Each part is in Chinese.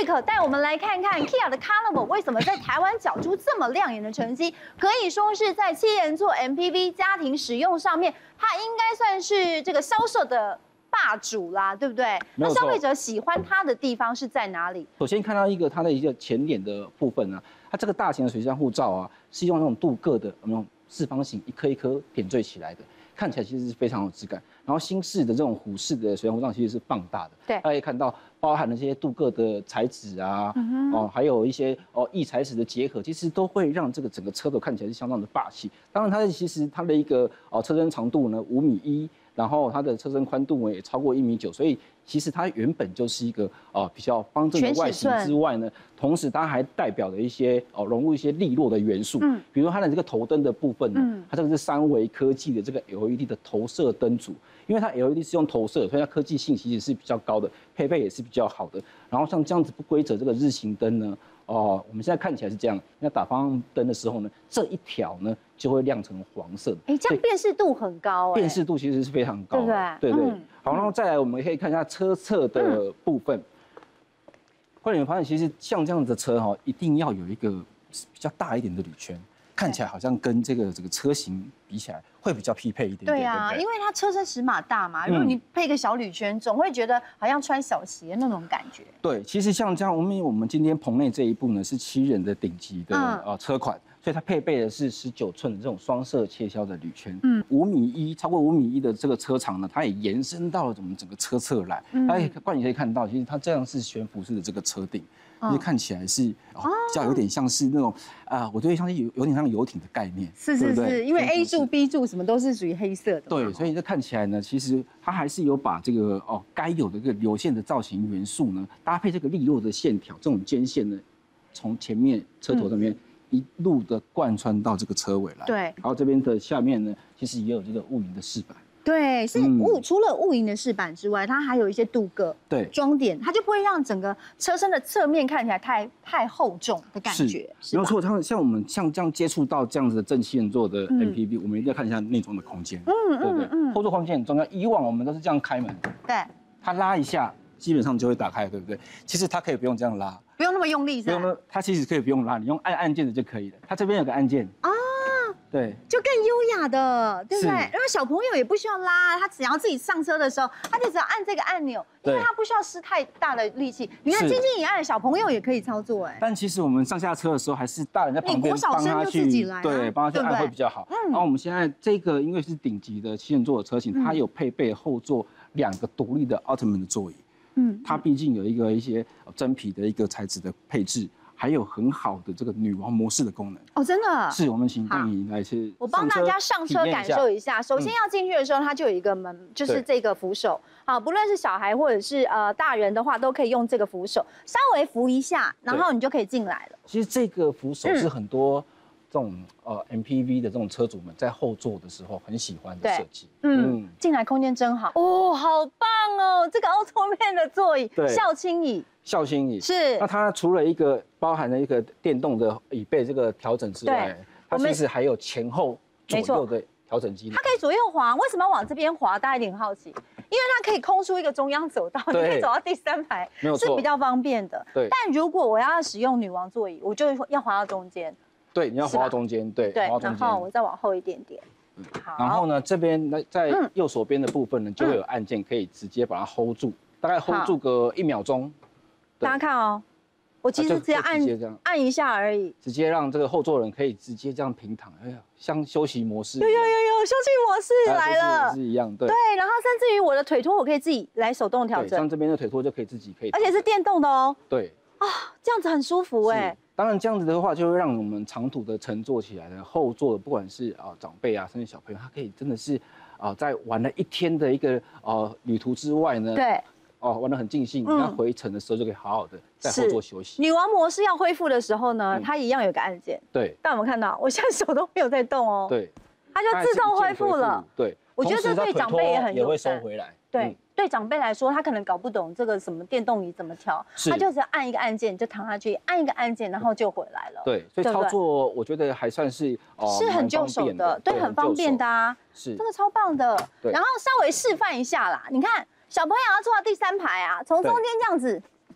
Rick 带我们来看看 Kia 的 Carnival 为什么在台湾缴出这么亮眼的成绩，可以说是在7人座 MPV 家庭使用上面，它应该算是这个销售的霸主啦，对不对？那消费者喜欢它的地方是在哪里？ 首先看到它的一个前脸的部分呢，它这个大型的水箱护罩啊，是用那种镀铬的那种四方形一颗一颗点缀起来的，看起来其实是非常有质感。然后新式的这种虎式的水箱护罩其实是放大的， 对， 大家可以看到包含了这些镀铬的材质啊，还有一些异材质的结合，其实都会让这个整个车头看起来是相当的霸气。当然，其实它的一个车身长度呢5.1米。然后它的车身宽度也超过1.9米，所以其实它原本就是一个比较方正的外形之外呢，同时它还代表了一些融入一些利落的元素，比如说它的这个头灯的部分呢，它这个是三维科技的这个 LED 的投射灯组，因为它 LED 是用投射，所以它科技性其实是比较高的，配备也是比较好的。然后像这样子不规则这个日行灯呢，我们现在看起来是这样，那打方向灯的时候呢，这一条呢就会亮成黄色的。 这样辨识度很高， 辨识度其实是非常高， 对不对？ 对。好，然后再来我们可以看一下车侧的部分。会你发现，其实像这样的车一定要有一个比较大一点的铝圈。看起来好像跟这个车型比起来会比较匹配一点点。 对啊，因为它车身尺码大嘛，如果你配个小铝圈，总会觉得好像穿小鞋那种感觉。 对，其实像这样，我们今天棚内这一部呢是7人的顶级的车款，所以它配备的是19寸的这种双色切削的铝圈。5.1米，超过5.1米的这个车长呢，它也延伸到了我们整个车侧来。你可以看到，其实它这样是悬浮式的这个车顶。就是看起来是比较有点像是那种我觉得像是有点像游艇的概念， 是，因为 A 柱、B 柱什么都是属于黑色的， 对，所以这看起来呢，其实它还是有把这个该有的这个流线的造型元素呢，搭配这个利落的线条，这种尖线呢，从前面车头这边一路的贯穿到这个车尾来， 对， 然后这边的下面呢，其实也有这个雾迎的饰板。 对，是除了雾迎的饰板之外，它还有一些镀铬对装点，它就不会让整个车身的侧面看起来太厚重的感觉。 没有错，像我们像这样接触到这样子的正7人座的 MPV，我们一定要看一下内装的空间，对不对？后座空间很重要。以往我们都是这样开门， 对， 它拉一下基本上就会打开，对不对？其实它可以不用这样拉， 不用那么用力， 不用，它其实可以不用拉，你用按按键的就可以了。它这边有个按键对， 就更优雅的，对不对？因为小朋友也不需要拉，他只要自己上车的时候，他就只要按这个按钮，因为他不需要施太大的力气。你看轻轻一按，小朋友也可以操作但其实我们上下车的时候，还是大人在旁边帮他去，对，帮他去按会比较好。然后我们现在这个因为是顶级的7人座的车型，它有配备后座2个独立的 Ultimate 的座椅。它毕竟有一些真皮的一个材质的配置。还有很好的这个女王模式的功能真的是我们请电影来去， 我帮大家上车感受一下。首先要进去的时候，它就有一个门，就是这个扶手。好，不论是小孩或者是大人的话，都可以用这个扶手，稍微扶一下，然后你就可以进来了。 其实这个扶手是很多这种MPV 的这种车主们在后座的时候很喜欢的设计。 进来空间真好好棒哦！这个凹凸面的座椅，孝亲椅。 孝心椅是， 那它除了一个包含了一个电动的椅背这个调整之外，它其实还有前后左右的调整机能。 它可以左右滑，为什么要往这边滑？大家一定很好奇，因为它可以空出一个中央走道，你可以走到第3排，是比较方便的。 对。 但如果我要使用女王座椅，我就要滑到中间。 对，你要滑到中间，对。 然后我再往后一点点。好。 然后呢，这边在右手边的部分呢，就会有按键可以直接把它 hold 住，大概 hold 住个1秒钟。 大家看我其实只要按一下而已， 直接让这个后座人可以直接这样平躺，像休息模式。 有休息模式来了， 是一样，对。 然后甚至于我的腿托我可以自己来手动调整， 像这边的腿托就可以自己而且是电动的对。 这样子很舒服当然这样子的话，就会让我们长途的乘坐起来的后座，不管是长辈甚至小朋友，他可以真的是在玩了一天的一个旅途之外呢， 对。 玩得很尽兴，那回程的时候就可以好好的在后座休息。 女王模式要恢复的时候呢，它一样有个按键。 对。 但我们看到，我现在手都没有在动对。 它就自动恢复了。 对。 我觉得这对长辈也很友善。 也会收回来。 对长辈来说，他可能搞不懂这个什么电动椅怎么调，他就只要按一个按键就躺下去，按一个按键然后就回来了。 对，所以操作我觉得还算是很就手的，对，很方便的是这个超棒的。然后稍微示范一下啦，你看。小朋友要坐到第3排从中间这样子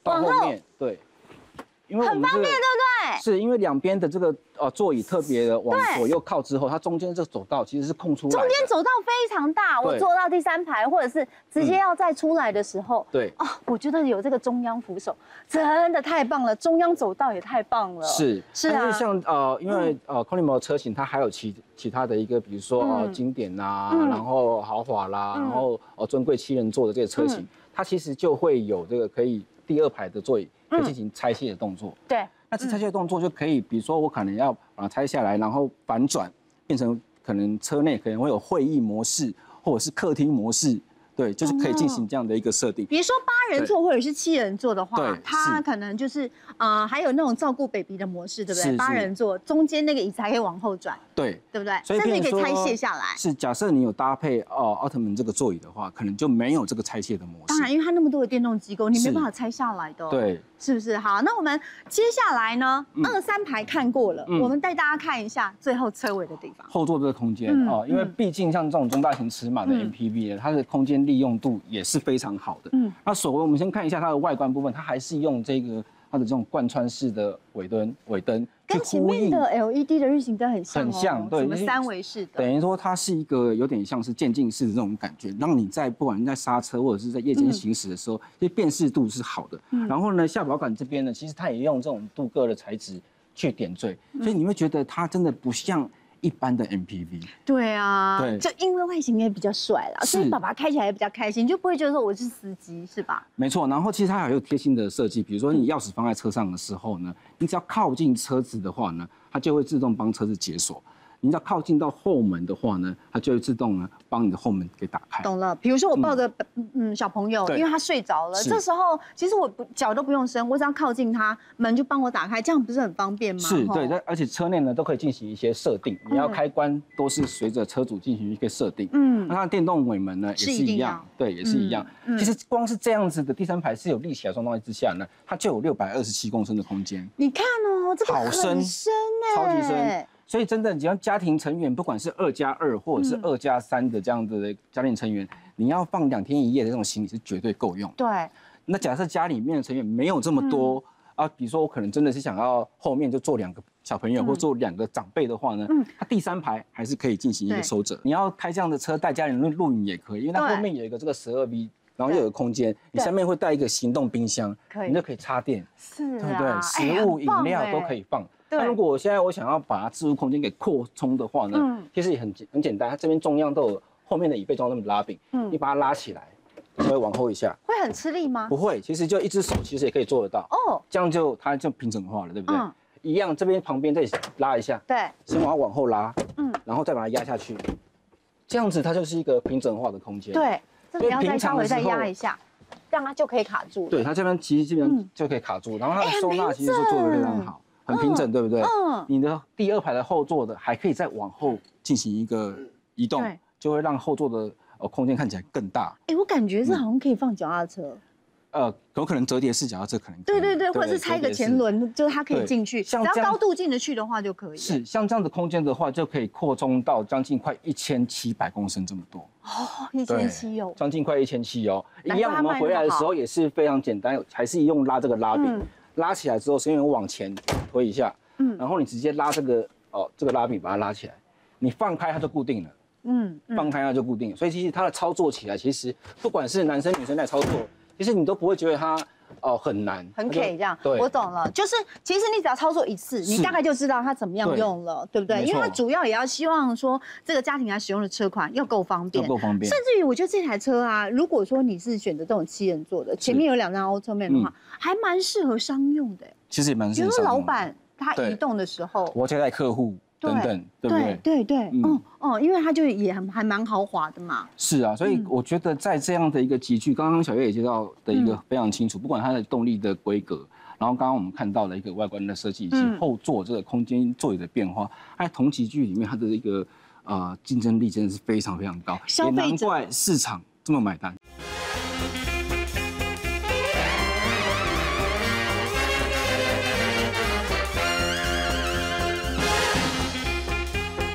到后面，对，因为我们很方便，对不对？ 是因为两边的这个座椅特别的往左右靠之后，它中间这个走道其实是空出来的。 中间走道非常大，我坐到第3排，或者是直接要再出来的时候， 对我觉得有这个中央扶手真的太棒了，中央走道也太棒了。 是啊， 但是像因为Coleman 车型它还有其他的一个，比如说经典啦，然后豪华啦，然后尊贵7人座的这个车型，它其实就会有这个可以第2排的座椅可以进行拆卸的动作。 对。 那这拆卸动作就可以，比如说我可能要把它拆下来，然后反转，变成可能车内可能会有会议模式，或者是客厅模式，对，就是可以进行这样的一个设定。 比如说8人座或者是7人座的话， 对， 它可能就是还有那种照顾 baby 的模式，对不对？8人座中间那个椅子还可以往后转， 对， 对不对？ 所以甚至可以拆卸下来。 是，假设你有搭配奥特曼这个座椅的话，可能就没有这个拆卸的模式。 当然，因为它那么多的电动机构，你没办法拆下来的。 对。 是不是？好，那我们接下来呢，2、3排看过了，我们带大家看一下最后车尾的地方。 后座这个空间因为毕竟像这种中大型尺码的 MPV 呢，它的空间利用度也是非常好的。那所谓我们先看一下它的外观部分，它还是用这个它的这种贯穿式的尾灯跟前面的 LED 的日行灯很像， 很像，对， 什么3维式的， 等于说它是一个有点像是渐进式的这种感觉，让你在不管在刹车或者是在夜间行驶的时候，这辨识度是好的。然后呢，下保杆这边呢，其实它也用这种镀铬的材质去点缀，所以你会觉得它真的不像一般的 MPV。 对啊， 对， 就因为外形也比较帅啦，所以爸爸开起来也比较开心，就不会觉得说我是司机，是吧？ 没错，然后其实它还有贴心的设计，比如说你钥匙放在车上的时候呢，你只要靠近车子的话呢，它就会自动帮车子解锁。你只要靠近到后门的话呢，它就会自动呢帮你的后门给打开。 懂了，比如说我抱着小朋友，因为他睡着了，这时候其实我脚都不用伸，我只要靠近他，门就帮我打开，这样不是很方便吗？ 是，对，而且车内呢都可以进行一些设定，你要开关都是随着车主进行一个设定。那它的电动尾门呢也是一样，对，也是一样。其实光是这样子的第3排是有立起来状态之下呢，它就有627公升的空间。 你看哦，这个很深哎， 超级深。所以真的，只要家庭成员，不管是2+2或者是2+3的这样子的家庭成员，你要放2天1夜的这种行李是绝对够用。 对。 那假设家里面的成员没有这么多比如说我可能真的是想要后面就坐2个小朋友或坐2个长辈的话呢，它第3排还是可以进行一个收折。你要开这样的车带家人露营也可以，因为它后面有一个这个12V，然后又有空间，你下面会带一个行动冰箱，你就可以插电， 是， 对不对？食物、饮料都可以放。那如果现在我想要把它置物空间给扩充的话呢，其实也很简单，它这边中央都有后面的椅背装那么拉柄，你把它拉起来，稍微往后一下， 会很吃力吗？ 不会，其实就一只手其实也可以做得到。这样它就平整化了，对不对？一样，这边旁边再拉一下， 对， 先往后拉，然后再把它压下去，这样子它就是一个平整化的空间。 对，这个要再稍微再压一下。这样它就可以卡住了。 对，它这边其实基本上就可以卡住，然后它的收纳其实就做得非常好。很平整，对不对？你的第2排的后座的还可以再往后进行一个移动，就会让后座的空间看起来更大。 我感觉这好像可以放脚踏车。 有可能折叠式脚踏车可能。 对，或者是拆个前轮，就是它可以进去，只要高度进得去的话就可以。 是，像这样的空间的话，就可以扩充到将近快1700公升这么多。 1700哦， 将近快1700哦。一样，我们回来的时候也是非常简单，还是用拉这个拉柄。拉起来之后，先往前推一下，然后你直接拉这个拉柄把它拉起来，你放开它就固定了，放开它就固定了。所以其实它的操作起来，其实不管是男生女生在操作，其实你都不会觉得它很难， 很 K 这样。 对， 我懂了，就是其实你只要操作1次，你大概就知道它怎么样用了，对不对？因为它主要也要希望说这个家庭来使用的车款要够方便，甚至于我觉得这台车啊，如果说你是选择这种7人座的，前面有2张 Automan 的话，还蛮适合商用的。 其实也蛮适合商用的。比如说老板他移动的时候， 我接待客户等等，对不对？ 对，因为它就也还蛮豪华的嘛。 是啊，所以我觉得在这样的一个集聚，刚刚小月也介绍的一个非常清楚，不管它的动力的规格，然后刚刚我们看到的一个外观的设计，以及后座这个空间座椅的变化，在同级距里面它的一个竞争力真的是非常非常高，也难怪市场这么买单。